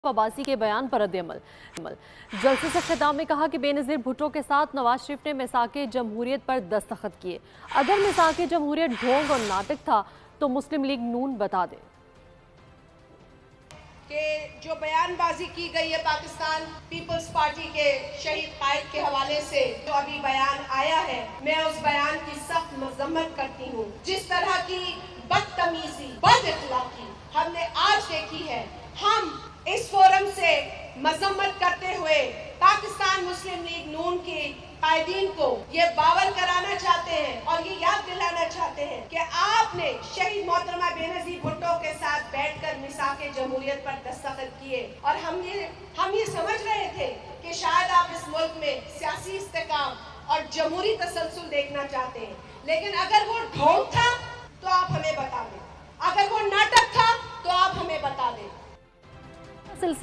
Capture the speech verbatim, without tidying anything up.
अब्बासी के बयान पर रद्द-ए-अमल। जलसे से खिताब में कहा कि बेनज़ीर भुट्टो के साथ नवाज शरीफ ने मिसाके जमहूरियत पर दस्तखत किए। अगर मिसाके जमहूरियत ढोंग और नाटक था तो मुस्लिम लीग नून बता दे कि जो बयानबाजी की गई है पाकिस्तान पीपल्स पार्टी के शहीद कायद के हवाले से जो अभी बयान आया है, मैं उस बयान की सख्त मजम्मत करती हूँ। जिस तरह की बदतमीजी, बदअखलाकी हमने आज देखी है, हम इस फोरम से मजम्मत करते हुए पाकिस्तान मुस्लिम लीग नून के कायदीन को ये बावर कराना चाहते हैं और ये याद दिलाना चाहते हैं कि आपने शहीद मोहतरमा बेनज़ीर भुट्टो के साथ बैठकर मिसाके जमहूरियत पर दस्तखत किए और हम ये हम ये समझ रहे थे कि शायद आप इस मुल्क में सियासी इस्तेकाम और जमहूरी तसलसल देखना चाहते हैं, लेकिन अगर वो ढोंग था तो आप हमें बता दें, अगर वो नाटक था तो आप हमें बता दें।